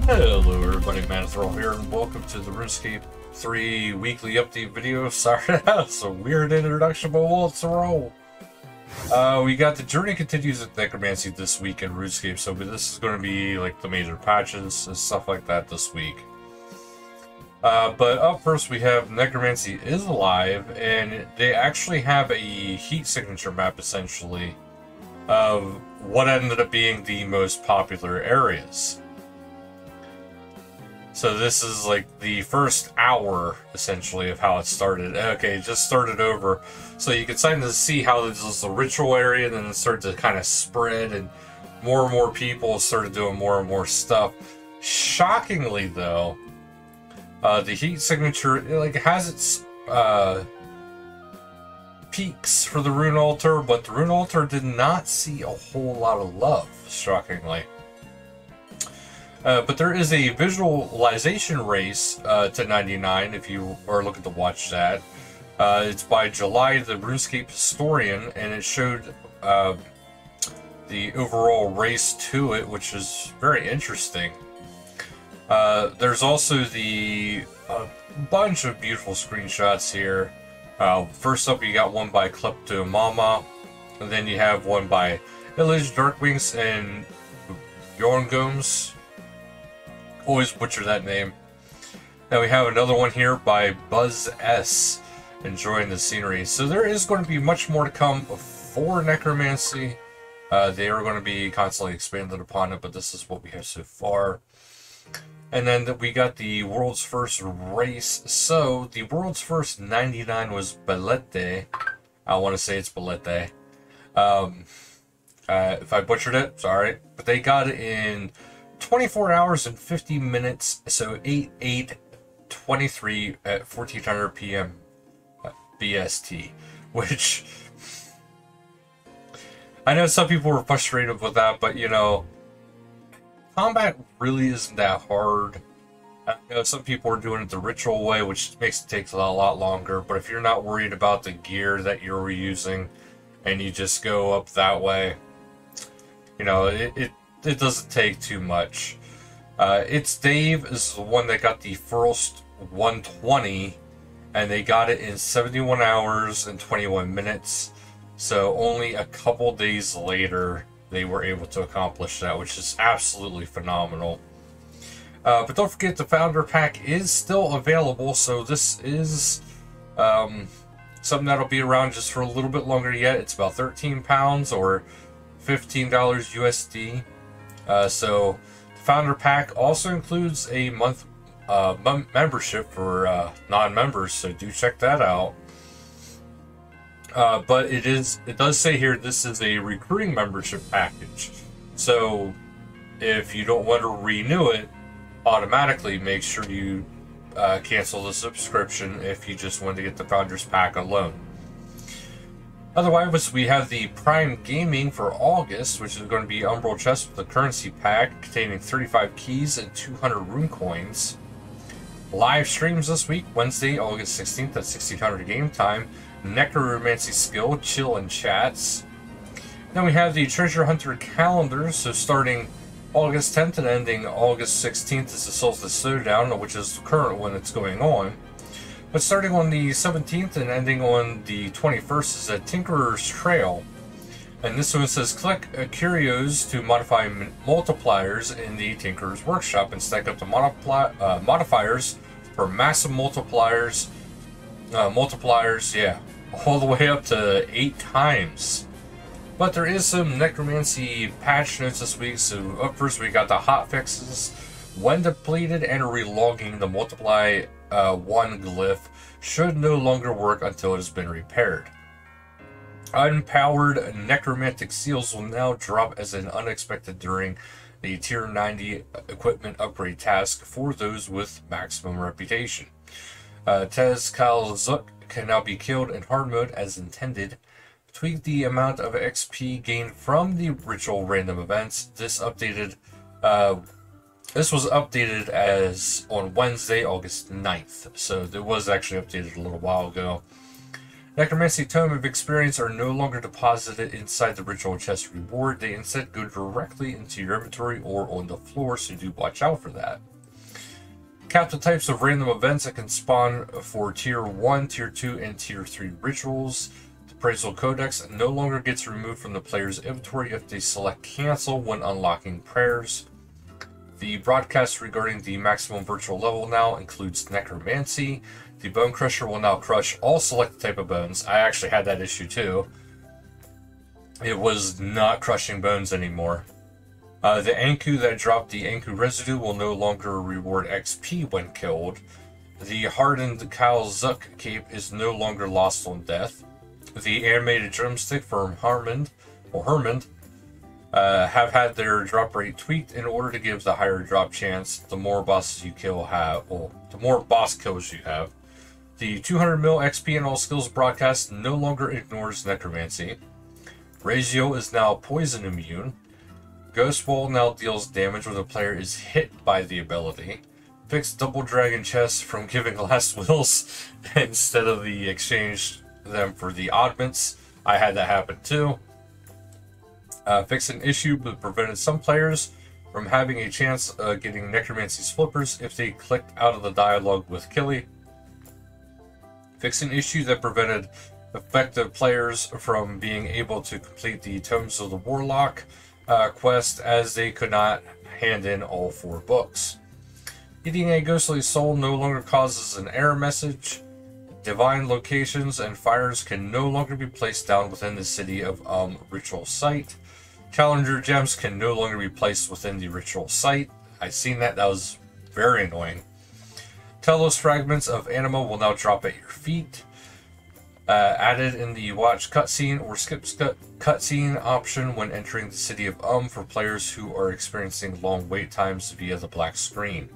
Hello everybody, Manithral here, and welcome to the RS3 weekly update video. Sorry, that's a weird introduction, but well, it's a roll. We got the journey continues with Necromancy this week in RuneScape, so this is going to be like the major patches and stuff like that this week. But up first we have Necromancy is alive, and they actually have a heat signature map essentially of what ended up being the most popular areas. So this is like the first hour, essentially, of how it started. Okay, it just started over. So you can start to see how this was the ritual area, and then it started to kind of spread, and more people started doing more and more stuff. Shockingly, though, the heat signature, it has its peaks for the rune altar, but the rune altar did not see a whole lot of love, shockingly. But there is a visualization race to 99 if you are looking to watch that. It's by July, the RuneScape historian, and it showed the overall race to it, which is very interesting. There's also the bunch of beautiful screenshots here. First up, you got one by Kleptomama, and then you have one by Illage, Darkwings, and Yorngomes. Always butcher that name. Now we have another one here by Buzz S, enjoying the scenery. So there is going to be much more to come for Necromancy. They are going to be constantly expanded upon it, but this is what we have so far. And then we got the world's first race. So the world's first 99 was Belete. I want to say it's Belete. If I butchered it, sorry. But they got it in 24 hours and 50 minutes, so 8/8/23 at 1400 p.m. BST, which I know some people were frustrated with that, but you know, combat really isn't that hard. I know some people are doing it the ritual way, which makes it take a lot longer, but if you're not worried about the gear that you're using and you just go up that way, you know, it doesn't take too much. It's Dave is the one that got the first 120, and they got it in 71 hours and 21 minutes. So only a couple days later, they were able to accomplish that, which is absolutely phenomenal. But don't forget, the Founder Pack is still available, so this is something that'll be around just for a little bit longer yet. It's about 13 pounds or $15 USD. So the Founder Pack also includes a month membership for non-members, so do check that out. But it does say here this is a recruiting membership package. So if you don't want to renew it automatically, make sure you cancel the subscription if you just want to get the Founders Pack alone. Otherwise, we have the Prime Gaming for August, which is going to be Umbral Chest with a currency pack containing 35 keys and 200 rune coins. Live streams this week, Wednesday, August 16th at 1600 game time. Necromancy skill, chill and chats. Then we have the Treasure Hunter calendar, so starting August 10th and ending August 16th is the Solstice Showdown, which is the current one that's going on. But starting on the 17th and ending on the 21st is a Tinkerer's Trail. And this one says click curios to modify multipliers in the Tinkerer's Workshop and stack up the modifiers for massive multipliers. Yeah, all the way up to 8 times. But there is some Necromancy patch notes this week. So up first we got the hot fixes. When depleted and relogging, the multiply 1 glyph should no longer work until it has been repaired. Unpowered necromantic seals will now drop as an unexpected during the tier 90 equipment upgrade task for those with maximum reputation. Tez Kalzuk can now be killed in hard mode as intended. Tweak the amount of XP gained from the ritual random events. This was updated as on Wednesday, August 9th. So it was actually updated a little while ago. Necromancy Tome of Experience are no longer deposited inside the ritual chest reward. They instead go directly into your inventory or on the floor, so do watch out for that. Cap the types of random events that can spawn for Tier 1, Tier 2, and Tier 3 rituals. The Appraisal Codex no longer gets removed from the player's inventory if they select Cancel when unlocking prayers. The broadcast regarding the maximum virtual level now includes Necromancy. The Bone Crusher will now crush all selected type of bones. I actually had that issue too. It was not crushing bones anymore. The Anku that dropped the Anku residue will no longer reward XP when killed. The hardened Kyle Zuck cape is no longer lost on death. The animated drumstick from Hermund have had their drop rate tweaked in order to give the higher drop chance the more bosses you kill have, well, the more boss kills you have. The 200 mil XP in all skills broadcast no longer ignores Necromancy. Razio is now poison immune. Ghost Wall now deals damage when the player is hit by the ability. Fix Double Dragon chests from giving last wills instead of the exchange them for the oddments. I had that happen too. Fix an issue that prevented some players from having a chance of getting Necromancy's flippers if they clicked out of the dialogue with Killy. Fix an issue that prevented effective players from being able to complete the Tomes of the Warlock quest as they could not hand in all 4 books. Eating a ghostly soul no longer causes an error message. Divine locations and fires can no longer be placed down within the city of ritual site. Challenger gems can no longer be placed within the ritual site. I've seen that. That was very annoying. Telos fragments of anima will now drop at your feet. Added in the watch cutscene or skip cutscene option when entering the city of for players who are experiencing long wait times via the black screen.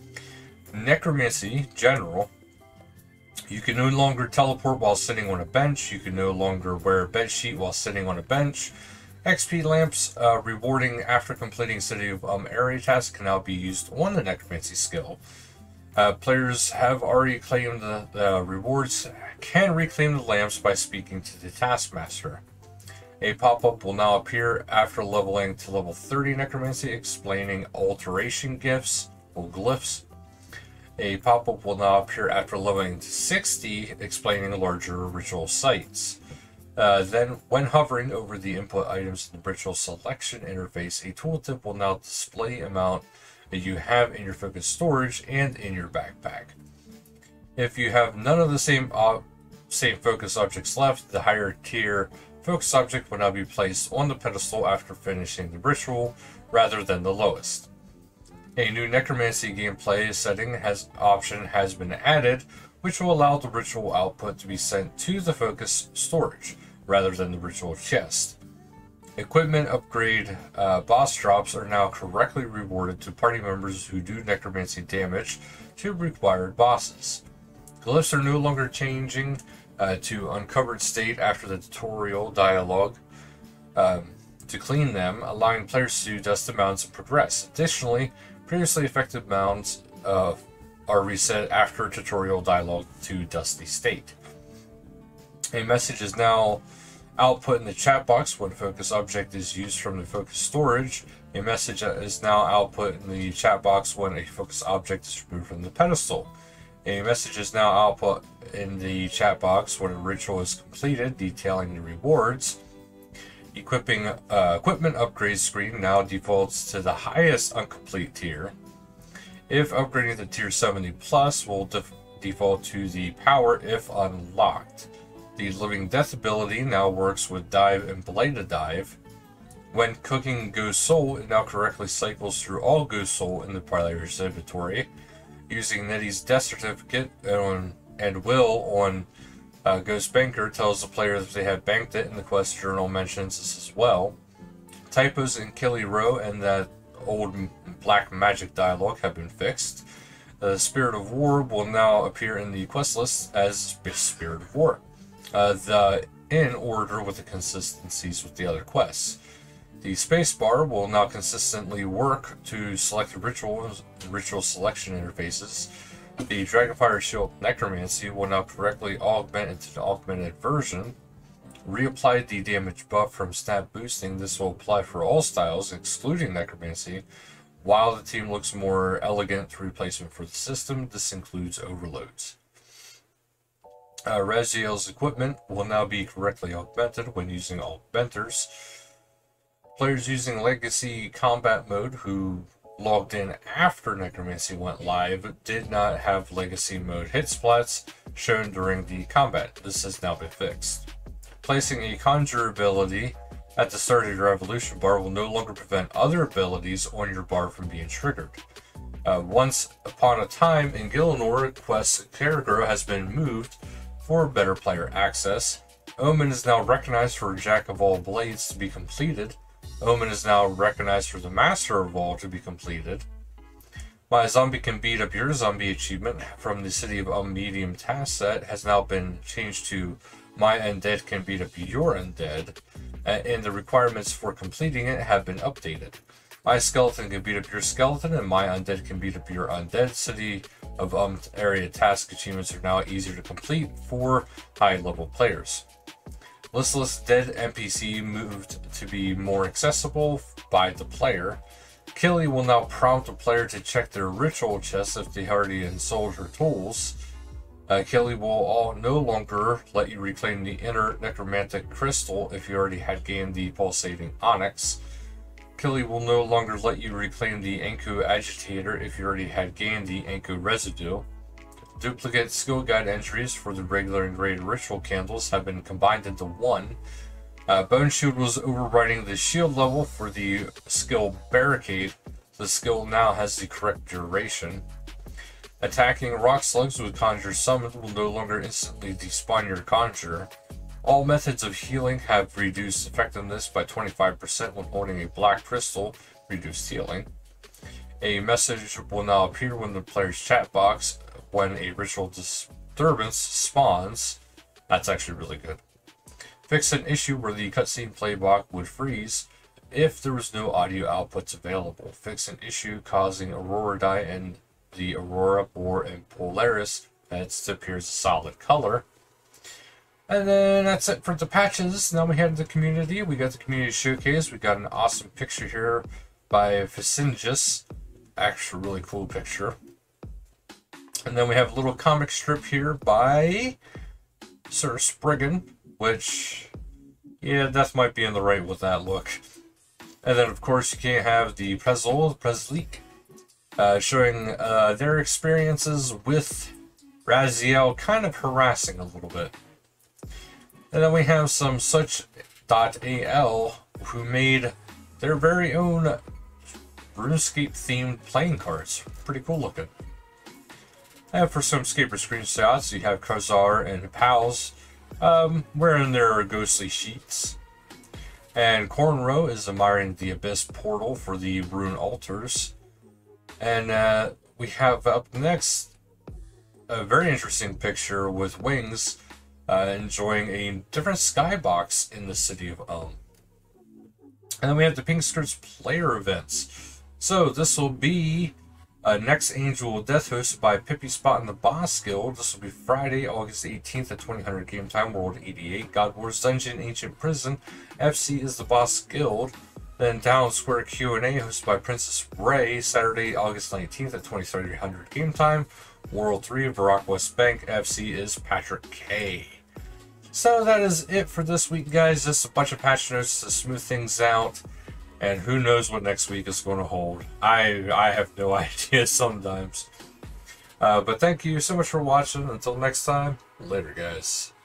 Necromancy General. You can no longer teleport while sitting on a bench. You can no longer wear a bed sheet while sitting on a bench. XP lamps rewarding after completing City of area tasks can now be used on the Necromancy skill. Players have already claimed the rewards, can reclaim the lamps by speaking to the Taskmaster. A pop-up will now appear after leveling to level 30 Necromancy explaining alteration gifts or glyphs. A pop-up will now appear after leveling to 60 explaining larger ritual sites. Then, when hovering over the input items in the ritual selection interface, a tooltip will now display amount that you have in your focus storage and in your backpack. If you have none of the same focus objects left, the higher tier focus object will now be placed on the pedestal after finishing the ritual, rather than the lowest. A new Necromancy gameplay setting option has been added, which will allow the ritual output to be sent to the focus storage, rather than the ritual chest. Equipment upgrade boss drops are now correctly rewarded to party members who do Necromancy damage to required bosses. Glyphs are no longer changing to uncovered state after the tutorial dialogue to clean them, allowing players to dust the mounds and progress. Additionally, previously affected mounds are reset after tutorial dialogue to dusty state. A message is now output in the chat box when focus object is used from the focus storage. A message is now output in the chat box when a focus object is removed from the pedestal. A message is now output in the chat box when a ritual is completed, detailing the rewards. Equipment upgrade screen now defaults to the highest incomplete tier. If upgrading to tier 70 plus, will default to the power if unlocked. The Living Death ability now works with Dive and Bladed Dive. When cooking Ghost Soul, it now correctly cycles through all Ghost Soul in the player's inventory. Using Nettie's death certificate and will on Ghost Banker tells the player that they have banked it, and the quest journal mentions this as well. Typos in Killy Row and that old black magic dialogue have been fixed. The Spirit of War will now appear in the quest list as Spirit of War. In order with the consistencies with the other quests. The spacebar will now consistently work to select ritual selection interfaces. The Dragonfire Shield Necromancy will now correctly augment into the augmented version. Reapply the damage buff from stat boosting. This will apply for all styles, excluding Necromancy. While the team looks more elegant replacement for the system, this includes overloads. Raziel's equipment will now be correctly augmented when using augmenters. Players using Legacy Combat Mode who logged in after Necromancy went live did not have Legacy Mode hit splats shown during the combat. This has now been fixed. Placing a Conjure ability at the start of your evolution bar will no longer prevent other abilities on your bar from being triggered. Once upon a time in Gielinor, quest Caragor has been moved for better player access. Omen is now recognized for Jack of all blades to be completed. Omen is now recognized for the Master of all to be completed. My zombie can beat up your zombie achievement from the City of Medium task set has now been changed to My undead can beat up your undead, and the requirements for completing it have been updated. My skeleton can beat up your skeleton, and my undead can beat up your undead. City of area task achievements are now easier to complete for high-level players. Listless Dead NPC moved to be more accessible by the player. Killy will now prompt a player to check their ritual chest if they already installed her tools. Killy will no longer let you reclaim the inner necromantic crystal if you already had gained the pulsating onyx. Killy will no longer let you reclaim the Anku agitator if you already had gained the Anku residue. Duplicate skill guide entries for the regular and graded ritual candles have been combined into one. Bone Shield was overriding the shield level for the skill Barricade. The skill now has the correct duration. Attacking rock slugs with Conjure Summon will no longer instantly despawn your Conjure. All methods of healing have reduced effectiveness by 25% when holding a black crystal, reduced healing. A message will now appear when the player's chat box when a ritual disturbance spawns. That's actually really good. Fix an issue where the cutscene playbox would freeze if there was no audio outputs available. Fix an issue causing Aurora Dye and the Aurora, Boar, and Polaris heads to appear as a solid color. And then that's it for the patches. Now we have the community. We got the community showcase. We got an awesome picture here by Vicingus. Actually, really cool picture. And then we have a little comic strip here by Sir Spriggan, which, yeah, that might be in the right with that look. And then, of course, you can't have the Presleek, showing their experiences with Raziel kind of harassing a little bit. And then we have some such.al who made their very own RuneScape themed playing cards. Pretty cool looking. And for some Scaper screenshots, you have Khazar and Pals wearing their ghostly sheets. And Cornrow is admiring the Abyss portal for the rune altars. And we have up next a very interesting picture with Wings enjoying a different skybox in the city of And then we have the Pink Skirts player events. So this will be next Angel Death hosted by Pippi Spot in the Boss Guild. This will be Friday, August 18th at 2000 game time, World 88. God Wars Dungeon, Ancient Prison. FC is the Boss Guild. Then Town Square Q&A hosted by Princess Ray, Saturday, August 19th at 2300 game time, World 3, Barack West Bank. FC is Patrick K. So that is it for this week, guys. Just a bunch of patch notes to smooth things out. And who knows what next week is going to hold. I have no idea sometimes. But thank you so much for watching. Until next time, later, guys.